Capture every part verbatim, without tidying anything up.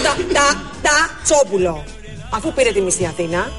τα, τα, τα Τσόπουλο, αφού πήρε τη μισή Αθήνα,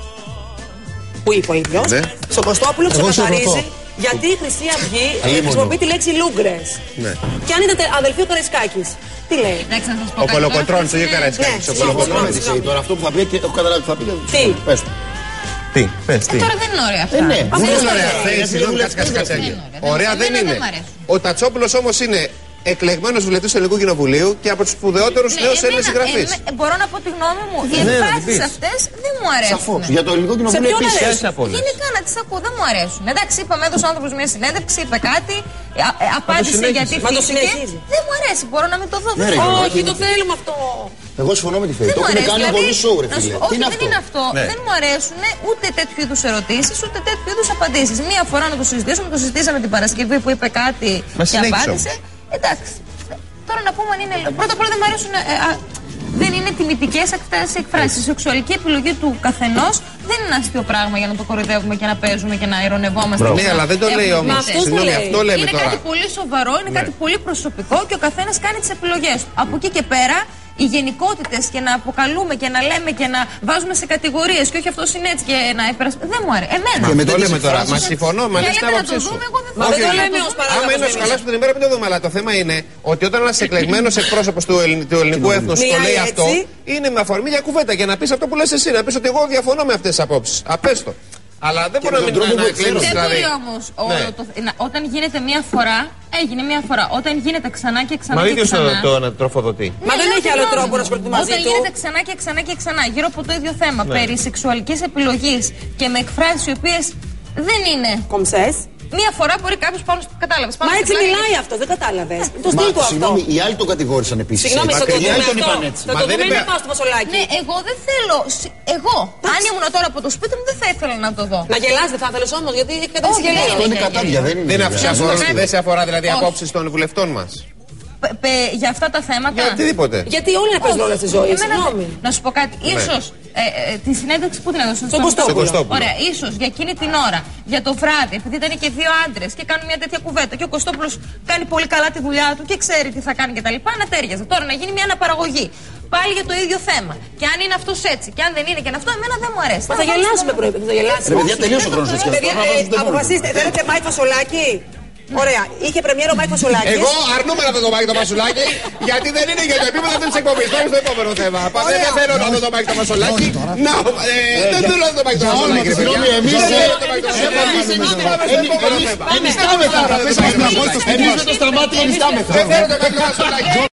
που είπε ο ίδιος, ναι. στον Κωστόπουλο ξεκαθαρίζει γιατί η Χρυσή Αυγή χρησιμοποιεί τη λέξη Λούγκρες. Ναι. Και αν ήταν αδελφοί ο Καραϊσκάκης. Τι λέει. Ο Κολοκοτρώνης, όχι ο Καραϊσκάκης. Ο Κολοκοτρώνης. Τώρα αυτό που θα πει και έχω καταλάβει τι θα πει. Τι. Πες το. Τι, πες, τι. Τώρα δεν είναι ωραία αυτά. Ε, ναι, δεν είναι ωραία. Συγγνώμη, κάτσε, κάτσε. Ωραία δεν είναι. Ο Τατσόπουλος όμως είναι εκλεγμένος βουλευτής του Ελληνικού Κοινοβουλίου και από τους σπουδαιότερους ναι, νέους Έλληνες συγγραφείς. Μπορώ να πω τη γνώμη μου. Οι ναι, εκφράσεις αυτές δεν μου αρέσουν. Σαφώς. Για το Ελληνικό Κοινοβούλιο επίσης. Γενικά να τις ακούω, δεν μου αρέσουν. Εντάξει, είπαμε, έδωσε ο άνθρωπος μια συνέντευξη, είπε κάτι, α, ε, απάντησε γιατί φύγηκε. Δεν μου αρέσει, μπορώ να μην το δω. Ναι, όχι, το θέλουμε αυτό. Εγώ συμφωνώ με τη Φέη. Το έχουν κάνει πολύ σοου, ρε φίλε. Όχι, δεν είναι αυτό. Δεν μου αρέσουν ούτε τέτοιου είδους ερωτήσεις, ούτε τέτοιου είδους απαντήσεις. Μία φορά να το συζητήσουμε, το συζητήσαμε την Παρασκευή που είπε κάτι και απάντησε. Εντάξει. Τώρα να πούμε αν είναι. Πρώτα απ' όλα δεν μου αρέσουν. Ε, α, δεν είναι τιμητικές αυτές οι εκφράσεις. Η σεξουαλική επιλογή του καθενός δεν είναι ένα αστείο πράγμα για να το κοροϊδεύουμε και να παίζουμε και να ειρωνευόμαστε. Ναι, αλλά δεν το λέει όμως. Συγγνώμη, αυτό λέμε είναι τώρα. κάτι πολύ σοβαρό, είναι ναι. κάτι πολύ προσωπικό και ο καθένας κάνει τις επιλογές του. Από εκεί και πέρα. Οι γενικότητες και να αποκαλούμε και να λέμε και να βάζουμε σε κατηγορίες και όχι αυτό είναι έτσι και να υπερασπιστούμε. Δεν μου αρέσει. Εμένα. Και με το λέμε τώρα. Μα συμφωνώ, μα λες την άποψή σου. Μα δεν το λέμε ως παράδειγμα. Άμα είναι να σου χαλάσουμε την ημέρα, μην το δούμε. Αλλά το θέμα είναι ότι όταν ένας εκλεγμένος εκπρόσωπος του ελληνικού έθνους το λέει αυτό, είναι με αφορμή για κουβέντα για να πεις αυτό που λες εσύ. Να πεις ότι εγώ διαφωνώ με αυτές τις απόψεις. Απέστω. Αλλά δεν μπορεί να μην να εκλέγεις. Δεν μπορεί όμως όταν γίνεται μία φορά. Έγινε μία φορά. Όταν γίνεται ξανά και ξανά. Μα και ίδιος ξανά. το, το τροφοδοτεί. Μα δεν έχει άλλο τρόπο να ασχοληθεί μαζί του. Όταν γίνεται ξανά και ξανά και ξανά γύρω από το ίδιο θέμα ναι. περί σεξουαλικής επιλογής και με εκφράσεις οι οποίες δεν είναι. Κομψές. Μία φορά μπορεί κάποιος πάνω στο. Κατάλαβες. Μα έτσι μιλάει αυτό, δεν κατάλαβες. Το στείλω αυτό. Συγγνώμη, οι άλλοι τον κατηγόρησαν επίσης. Συγγνώμη, το οι άλλοι τον είπαν έτσι. Μα δεν είναι πάω στο Μασολάκι. Ναι, εγώ δεν θέλω. Εγώ, αν ήμουν τώρα από το σπίτι μου, δεν θα ήθελα να το δω. Να γελάς δεν θα ήθελες όμως, γιατί έχει κατάσταση γελίο. Αυτό είναι κατάδια, δεν είναι. Δεν σε αφορά δηλαδή απόψεις των βουλευτών μας. Για αυτά τα θέματα. Για οτιδήποτε. Γιατί όλοι να παίζουν όλα στη ζωή. Να σου πω κάτι. Ίσως τη συνέντευξη που την έδωσαν στον Κωστόπουλο. Ωραία, ίσως για εκείνη την ώρα, για το βράδυ, επειδή ήταν και δύο άντρες και κάνουν μια τέτοια κουβέντα και ο Κωστόπουλος κάνει πολύ καλά τη δουλειά του και ξέρει τι θα κάνει κτλ. Να τέριαζε. Τώρα να γίνει μια αναπαραγωγή. Πάλι για το ίδιο θέμα. Και αν είναι αυτός έτσι, και αν δεν είναι και αυτό, εμένα δεν μου αρέσει. Μα θα γελάσουμε πρωί, θα γελάσουμε. Παιδιά, τελείωσε ο χρόνος. Αποφασίστε, θέλετε Μάη Φασολάκη. Ωραία, είχε πρεμιέρα ο Μάη Φασολάκης. Εγώ αρνούμαι να δω το Μάη το Φασολάκη, γιατί δεν είναι για το επίπεδο αυτή τη εκπομπή. Πάμε στο επόμενο θέμα. Δεν θέλω να δω το Μάη το Φασολάκη. Να, δεν θέλω να δω το Μάη το Φασολάκη. Συγγνώμη, εμεί ενιστάμεθα. Εμεί με το στραμμάτι ενιστάμεθα. Δεν θέλω το Μάη το Φασολάκη.